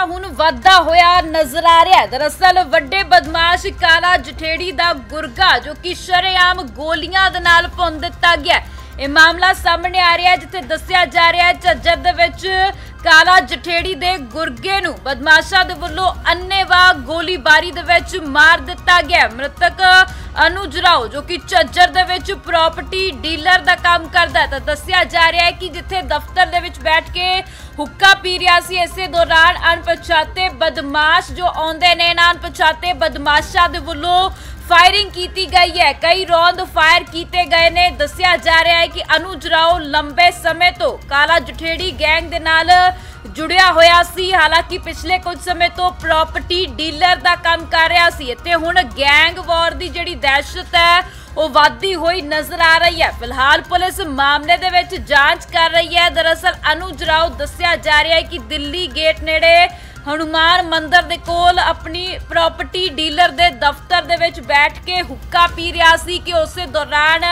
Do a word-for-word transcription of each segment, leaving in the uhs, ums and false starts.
ਹੁਣ ਵੱਧਦਾ ਹੋਇਆ ਨਜ਼ਰ ਆ ਰਿਹਾ ਹੈ। ਦਰਅਸਲ ਵੱਡੇ ਬਦਮਾਸ਼ ਕਾਲਾ ਜਠੇੜੀ ਦਾ ਗੁਰਗਾ ਜੋ ਕਿ ਸ਼ਰੇਆਮ ਗੋਲੀਆਂ ਦੇ ਨਾਲ ਭੁੰਨ ਦਿੱਤਾ ਗਿਆ। ਇਹ ਮਾਮਲਾ ਸਾਹਮਣੇ ਆ ਰਿਹਾ ਹੈ ਜਿੱਥੇ ਦੱਸਿਆ ਜਾ ਰਿਹਾ ਹੈ ਝੱਜਰ ਦੇ ਵਿੱਚ ਕਾਲਾ ਜਠੇੜੀ ਦੇ ਗੁਰਗੇ ਨੂੰ ਬਦਮਾਸ਼ਾਂ ਦੇ ਵੱਲੋਂ ਅੰਨ੍ਹੇਵਾਹ ਗੋਲੀਬਾਰੀ ਦੇ ਵਿੱਚ ਮਾਰ ਦਿੱਤਾ ਗਿਆ। ਮ੍ਰਿਤਕ ਅਨੁਜ ਰਾਓ ਜੋ ਕਿ ਝੱਜਰ ਦੇ ਵਿੱਚ ਪ੍ਰਾਪਰਟੀ ਡੀਲਰ ਦਾ ਕੰਮ ਕਰਦਾ ਹੈ ਤਾਂ ਦੱਸਿਆ ਜਾ ਰਿਹਾ ਹੈ ਕਿ ਜਿੱਥੇ ਦਫ਼ਤਰ ਦੇ ਵਿੱਚ ਬੈਠ ਕੇ ਹੁੱਕਾ ਪੀ ਰਿਹਾ ਸੀ, ਇਸੇ ਦੌਰਾਨ ਅਣਪਛਾਤੇ ਬਦਮਾਸ਼ ਜੋ ਆਉਂਦੇ ਨੇ ਨਾ ਅਣਪਛਾਤੇ ਬਦਮਾਸ਼ਾਂ ਦੇ ਵੱਲੋਂ फायरिंग की गई है। कई रौंद फायर किए गए ने। दस्या जा रहा है कि अनुज राव लंबे समय तो काला जठेड़ी गैंग दे नाल जुड़िया होया सी। हालांकि पिछले कुछ समय तो प्रॉपर्टी डीलर दा काम कर रहा सी ते हुण गैंग वॉर दी जिहड़ी दहशत है वो वाधी हुई नजर आ रही है। फिलहाल पुलिस मामले दे विच जांच कर रही है। दरअसल अनुज राव दस्या जा रहा है कि दिल्ली गेट नेड़े हनुमान मंदिर दे कोल अपनी प्रॉपर्टी डीलर दे दफ्तर दे विच बैठ के हुक्का पी रहा सी कि उस दौरान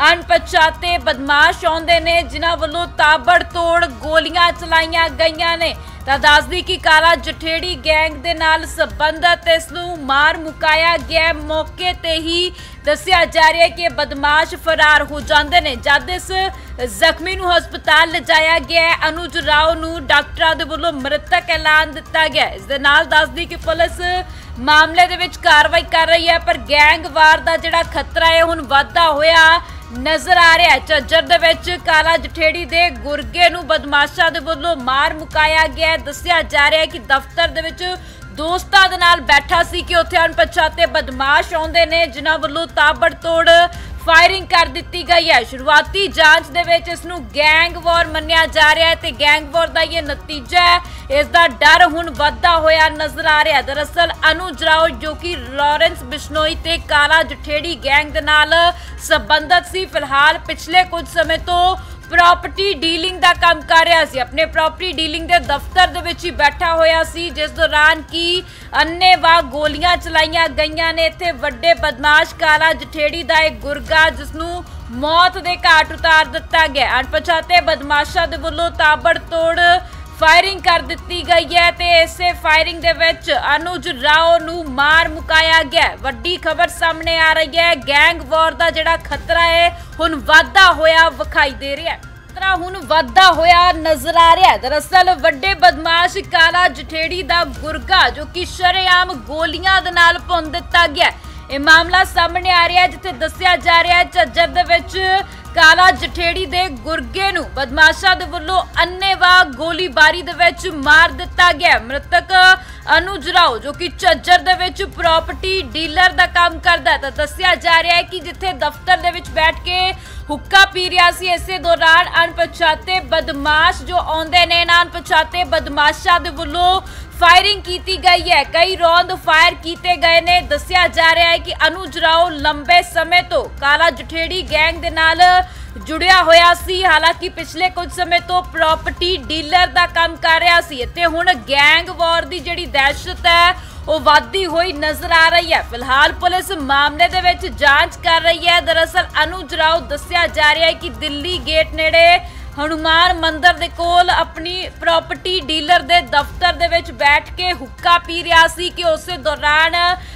अणपछाते बदमाश आउंदे ने जिन्हां वल्लों ताबड़तोड़ गोलियां चलाईयां गईयां ने। तां दस दी कि काला जठेड़ी गैंग दे नाल संबंधित इस नूं मार मुकाया गया। मौके ते ही दस्या जा रहा है कि बदमाश फरार हो जाते हैं। जद इस जख्मी नूं हस्पताल लिजाया गया है, अनुज राव नूं डॉक्टरां दे वल्लों मृतक ऐलान दिता गया। इस दे नाल दस दी कि पुलिस मामले दे विच कार्रवाई कर रही है पर गैंगवार दा जिहड़ा खतरा है हुण वधदा होया नजर आ रहा है। झज्जर दे विच काला जठेड़ी दे गुरगे नूं बदमाशां दे वल्लों मार मुकाया गया। दस्सिया जा रहा है कि दफ्तर दे विच दोस्तां दे नाल बैठा सी कि उत्थे अणपछाते बदमाश आउंदे ने जिन्हां वल्लों ताबड़तोड़ फायरिंग कर दी गई है। शुरुआती जांच दे विच इस नूं गैंग वॉर मन्निया जा रहा है ते गैंग वॉर दा ये नतीजा है। इसका डर हुण वधदा होया नजर आ रहा है। दरअसल अनुज राव जो कि लॉरेंस बिश्नोई ते काला जठेड़ी गैंग दे नाल संबंधित सी। फिलहाल पिछले कुछ समय तो प्रॉपर्टी डीलिंग का काम कर रहा सी। अपने प्रॉपर्टी डीलिंग के दफ्तर दे विच ही बैठा होया सी जिस दौरान की अन्नेवाह गोलियां चलाईयां गईयां ने। इत्थे वड्डे बदमाश काला जठेड़ी दा एक गुरगा जिसनूं मौत दे घाट उतार दिता गया। अणपछाते बदमाशां दे वल्लों ताबड़तोड़ फायरिंग कर दी गई है ते इसे फायरिंग दे विच अनुज राव नूं मार मुकाया गया। वड्डी खबर सामने आ रही है। गैंग वॉर दा जिहड़ा खतरा है हुण वधदा होया विखाई दे रहा है। खतरा हुण वधदा होया नजर आ रहा है। दरअसल वड्डे बदमाश काला जठेड़ी दा गुरगा जो कि शरेआम गोलियां दे नाल भुन दिता गया। यह मामला सामने आ रहा है जिथे दस्सिया जा रहा है झज्जर दे विच काला जठेड़ी दे गुरगे नूं बदमाशां दे वल्लों अन्नेवाह गोलीबारी दे विच मार दिता गया। मृतक अनुज राव जो कि झज्जर दे विच प्रॉपर्टी डीलर दा काम करदा है तां दस्सिया जा रहा है कि जिथे दफ्तर दे विच बैठ के हुक्का पी रहा सी, इसे दौरान अणपछाते बदमाश जो आउंदे ने ना अणपछाते बदमाशां दे वल्लों फायरिंग की गई है। कई रौंद फायर किए गए ने। दस्सिया जा रहा है कि अनुज राव लंबे समय तो काला जठेड़ी गैंग दे नाल जुड़िया होया सी। हालांकि पिछले कुछ समय तो प्रॉपर्टी डीलर का काम कर रहा सी ते हुण गैंग वॉर दी जिहड़ी दहशत है वो वाधी हुई नजर आ रही है। फिलहाल पुलिस मामले दे विच जांच कर रही है। दरअसल अनुज राव दस्सिया जा रहा है कि दिल्ली गेट नेड़े हनुमान मंदिर दे कोल अपनी प्रॉपर्टी डीलर दे दफ्तर दे विच बैठ के हुक्का पी रहा सी कि उस दौरान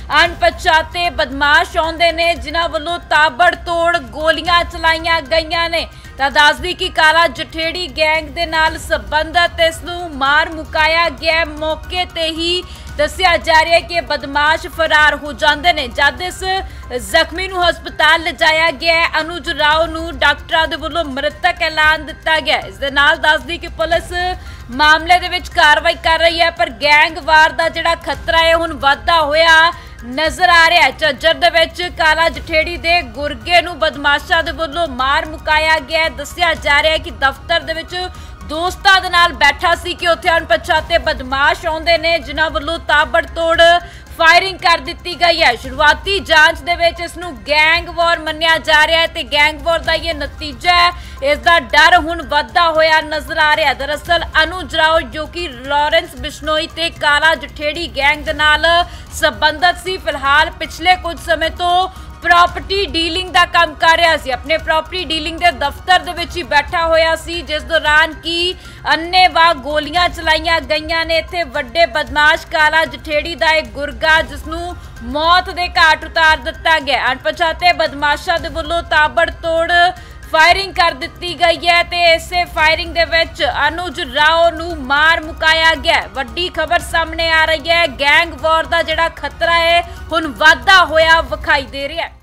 अणपछाते बदमाश आउंदे ने जिन्हां वल्लों ताबड़तोड़ गोलियां चलाईयां गईयां ने। तां दस दी कि काला जठेड़ी गैंग दे नाल संबंधित इस नूं मार मुकाया गया। मौके ते ही दस्सिया जा रहा है कि बदमाश फरार हो जाते हैं। जद इस जख्मी नूं हस्पताल लिजाया गया है, अनुज राव नूं डॉक्टरां दे वल्लों मृतक ऐलान दिता गया। इस दे नाल दस दी कि पुलिस मामले दे विच कार्रवाई कर रही है पर गैंगवार दा जिहड़ा खतरा है हुण वधदा होया नजर आ रहा है। झज्जर दे विच काला जठेड़ी दे गुरगे नूं बदमाशां दे वल्लों मार मुकाया गया। दस्सिया जा रहा है कि दफ्तर दे विच दोस्तां दे नाल बैठा सी कि उत्थे अणपछाते बदमाश आउंदे ने जिन्हां वल्लों ताबड़तोड़ फायरिंग कर दी गई है। शुरुआती जांच दे विच इस नूं गैंग वॉर मन्निया जा रहा है ते गैंग वॉर दा ये नतीजा है। इसका डर हुण वधदा होया नजर आ रहा है। दरअसल अनुज राव जो कि लॉरेंस बिश्नोई ते काला जठेड़ी गैंग दे नाल संबंधित सी। फिलहाल पिछले कुछ समय तो ਪ੍ਰੋਪਰਟੀ ਡੀਲਿੰਗ ਦਾ ਕੰਮ ਕਰ ਰਿਹਾ ਸੀ। ਆਪਣੇ ਪ੍ਰੋਪਰਟੀ ਡੀਲਿੰਗ ਦੇ ਦਫ਼ਤਰ ਦੇ ਵਿੱਚ ਹੀ ਬੈਠਾ ਹੋਇਆ ਸੀ, ਜਿਸ ਦੌਰਾਨ ਕੀ ਅੰਨ੍ਹੇਵਾਹ ਗੋਲੀਆਂ ਚਲਾਈਆਂ ਗਈਆਂ ਨੇ। ਇੱਥੇ ਵੱਡੇ ਬਦਮਾਸ਼ ਕਾਲਾ ਜਠੇੜੀ ਦਾ ਇੱਕ ਗੁਰਗਾ, ਜਿਸ ਨੂੰ ਮੌਤ ਦੇ ਘਾਟ ਉਤਾਰ ਦਿੱਤਾ ਗਿਆ। ਅਣਪਛਾਤੇ ਬਦਮਾਸ਼ਾਂ ਦੇ ਵੱਲੋਂ ਤਾਬੜਤੋੜ फायरिंग कर दी गई है ते इसे फायरिंग दे विच अनुज राव नू मार मुकाया गया। वड्डी खबर सामने आ रही है, गैंग वॉर दा जिहड़ा खतरा है हुण वाधा होया विखाई दे रहा है।